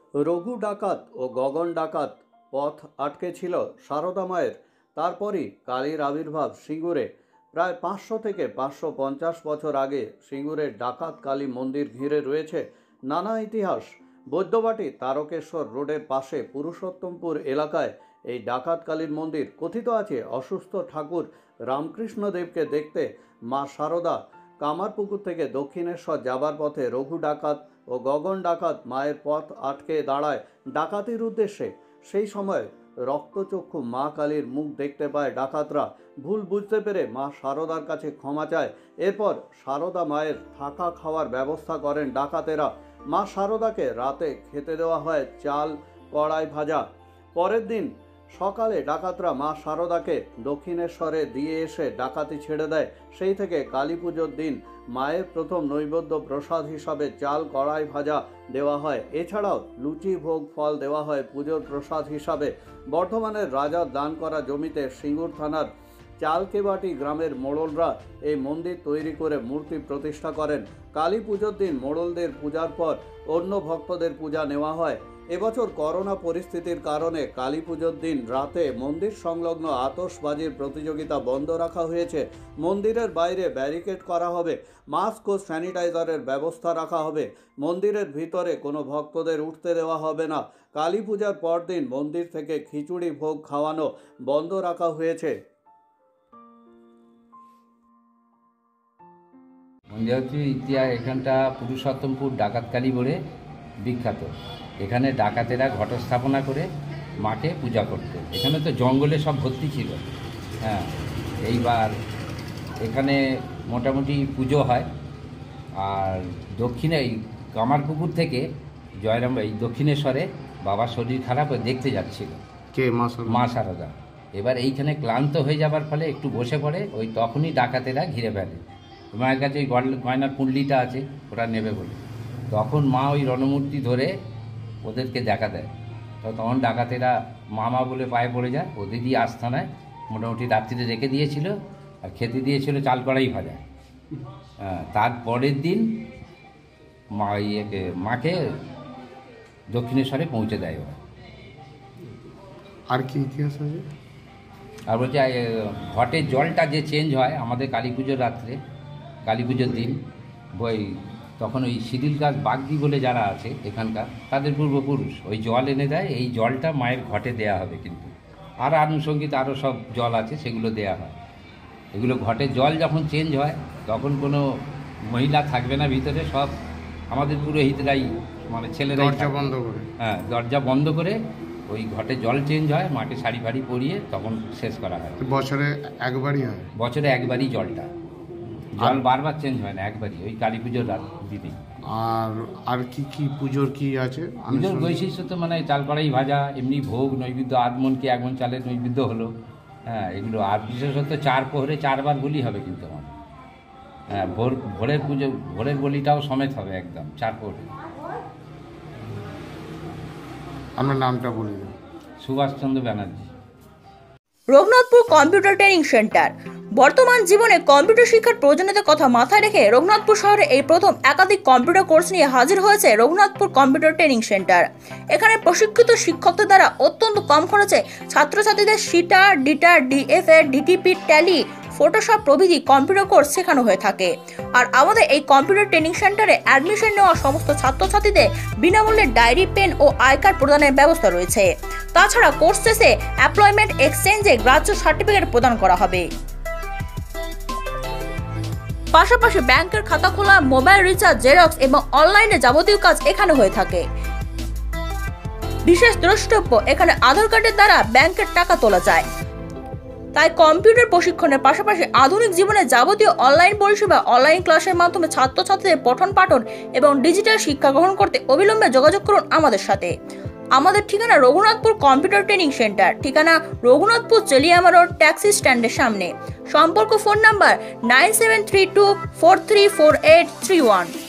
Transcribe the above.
রঘু ডাকাত ও গগন ডাকাত পথ আটকে ছিল সারদা মায়ের। তারপরই কালীর আবির্ভাব সিঙ্গুরে। প্রায় 500 থেকে 550 বছর আগে সিঙ্গুরের ডাকাত কালী মন্দির ঘিরে রয়েছে নানা ইতিহাস। বৈদ্যবাটি তারকেশ্বর রোডের পাশে পুরুষোত্তমপুর এলাকায় এই ডাকাত কালীর মন্দির। কথিত আছে অসুস্থ ঠাকুর রামকৃষ্ণদেবকে দেখতে মা সারদা কামারপুকুর থেকে দক্ষিণেশ্বর যাবার পথে রঘু ডাকাত ও গগন ডাকাত মায়ের পথ আটকে দাঁড়ায় ডাকাতির উদ্দেশ্যে। সেই সময় রক্তচক্ষু মা কালীর মুখ দেখতে পায় ডাকাতরা। ভুল বুঝতে পেরে মা সারদার কাছে ক্ষমা চায়। এরপর সারদা মায়ের থাকা খাওয়ার ব্যবস্থা করেন ডাকাতেরা। মা সারদাকে রাতে খেতে দেওয়া হয় চাল কড়াই ভাজা। পরের দিন সকালে ডাকাতরা মা সারদাকে দক্ষিণেশ্বরে দিয়ে এসে ডাকাতি ছেড়ে দেয়। সেই থেকে কালী পুজোর দিন মায়ের প্রথম নৈবেদ্য প্রসাদ হিসাবে চাল কড়াই ভাজা দেওয়া হয়। এছাড়াও লুচি ভোগ ফল দেওয়া হয় পুজোর প্রসাদ হিসাবে। বর্ধমানের রাজার দান করা জমিতে সিঙ্গুর থানার চালকেবাটি গ্রামের মোড়লরা এই মন্দির তৈরি করে মূর্তি প্রতিষ্ঠা করেন। কালী পুজোর দিন মোড়লদের পূজার পর অন্য ভক্তদের পূজা নেওয়া হয়। এবছর করোনা পরিস্থিতির কারণে কালী পুজোর দিন রাতে মন্দির সংলগ্ন আতশবাজির প্রতিযোগিতা বন্ধ রাখা হয়েছে। মন্দিরের বাইরে ব্যারিকেড করা হবে, মাস্ক ও স্যানিটাইজারের ব্যবস্থা রাখা হবে। মন্দিরের ভিতরে কোনো ভক্তদের উঠতে দেওয়া হবে না। কালী পূজার পরদিন মন্দির থেকে খিচুড়ি ভোগ খাওয়ানো বন্ধ রাখা হয়েছে। যেহেতু ইতিহাস এখানটা পুরুষোত্তমপুর ডাকাতকালী বলে বিখ্যাত। এখানে ডাকাতেরা ঘটস্থাপনা করে মাকে পূজা করত। এখানে তো জঙ্গলে সব ভর্তি ছিল। হ্যাঁ, এইবার এখানে মোটামুটি পুজো হয়। আর দক্ষিণে এই কামারপুকুর থেকে জয়রাম এই দক্ষিণেশ্বরে বাবার শরীর খারাপ দেখতে যাচ্ছিল কে মা সারদা। এবার এইখানে ক্লান্ত হয়ে যাবার ফলে একটু বসে পড়ে, ওই তখনই ডাকাতেরা ঘিরে ফেলে। মায়ের কাছে ওই গয়নার কুণ্ডলিটা আছে, ওটা নেবে বলে। তখন মা ওই রণমূর্তি ধরে ওদেরকে দেখা দেয়। তো তখন ডাকাতেরা মামা বলে পায়ে পড়ে যায়। ওদেরই আস্থানায় মোটামুটি রাত্রিতে রেখে দিয়েছিল আর খেতে দিয়েছিল চাল কড়াই ভাজা। তারপরের দিন মাকে দক্ষিণেশ্বরে পৌঁছে দেয় ওরা। আর কি ইতিহাস আছে? আর বলছে ঘটের জলটা যে চেঞ্জ হয় আমাদের কালী পুজোর রাত্রে, কালী পুজোর দিন ওই তখন ওই শিডিল গাছ বাগদি বলে যারা আছে এখানকার, তাদের পূর্বপুরুষ ওই জল এনে দেয়। এই জলটা মায়ের ঘটে দেয়া হবে, কিন্তু আর আনুষঙ্গিক আরও সব জল আছে সেগুলো দেয়া হয়। এগুলো ঘটের জল যখন চেঞ্জ হয় তখন কোনো মহিলা থাকবে না ভিতরে, সব আমাদের পুরোহিতরাই মানে ছেলেরাই দরজা বন্ধ করে। হ্যাঁ, দরজা বন্ধ করে ওই ঘটে জল চেঞ্জ হয়, মাকে শাড়ি ফাড়ি পরিয়ে তখন শেষ করা হয়। বছরে একবারই হয়? বছরে একবারই জলটা, জল বারবার চেঞ্জ হয় না, একবারই ওই কালী পুজোর রাত দিদি। আর কি কি পুজোর কি আছে? পুজোর বৈশিষ্ট্য তো মানে চাল কড়াই ভাজা, এমনি ভোগ নৈবেদ্য, আধমনকে একমন চালের নৈবেদ্য হলো। হ্যাঁ, এগুলো। আর বিশেষত 4 প্রহরে 4 বার বলি হবে কিন্তু আমার। হ্যাঁ, ভোরের পুজো, ভোরের বলিটাও সমেত হবে একদম 4 প্রহরে। আপনার নামটা বলে দিন। Subhashchandra Banerjee. Raghunathpur computer training centre. বর্তমান জীবনে কম্পিউটার শিক্ষার প্রয়োজনীয়তার কথা মাথায় রেখে রঘুনাথপুর শহরে এই প্রথম একাধিক কম্পিউটার কোর্স নিয়ে হাজির হয়েছে রঘুনাথপুর কম্পিউটার ট্রেনিং সেন্টার। এখানে প্রশিক্ষিত শিক্ষকদের দ্বারা অত্যন্ত কম খরচে ছাত্রছাত্রীদের CITA, DITA, DFA, DTP, Tally, Photoshop প্রভৃতি কম্পিউটার কোর্স শেখানো হয়ে থাকে। আর আমাদের এই কম্পিউটার ট্রেনিং সেন্টারে অ্যাডমিশন নেওয়া সমস্ত ছাত্রছাত্রীদের বিনামূল্যে ডায়েরি, পেন ও আই কার্ড প্রদানের ব্যবস্থা রয়েছে। তাছাড়া কোর্স শেষে এমপ্লয়মেন্ট এক্সচেঞ্জে গ্রাহ্য সার্টিফিকেট প্রদান করা হবে। পাশাপাশি ব্যাংকের খাতা খোলা, মোবাইল রিচার্জ, জেরক্স এবং অনলাইনে যাবতীয় কাজ এখানে হয়ে থাকে। বিশেষ দ্রষ্টব্য, এখানে আধার কার্ডের দ্বারা ব্যাংকের টাকা তোলা যায়। তাই কম্পিউটার প্রশিক্ষণের পাশাপাশি আধুনিক জীবনে যাবতীয় অনলাইন পরিষেবা, অনলাইন ক্লাসের মাধ্যমে ছাত্রছাত্রীদের পঠন পাঠন এবং ডিজিটাল শিক্ষা গ্রহণ করতে অবিলম্বে যোগাযোগ করুন আমাদের সাথে। আমাদের ঠিকানা রঘুনাথপুর কম্পিউটার ট্রেনিং সেন্টার, ঠিকানা রঘুনাথপুর চেলিয়ামা রোড, ট্যাক্সি স্ট্যান্ডের সামনে। সম্পর্ক ফোন নাম্বার 9732434831।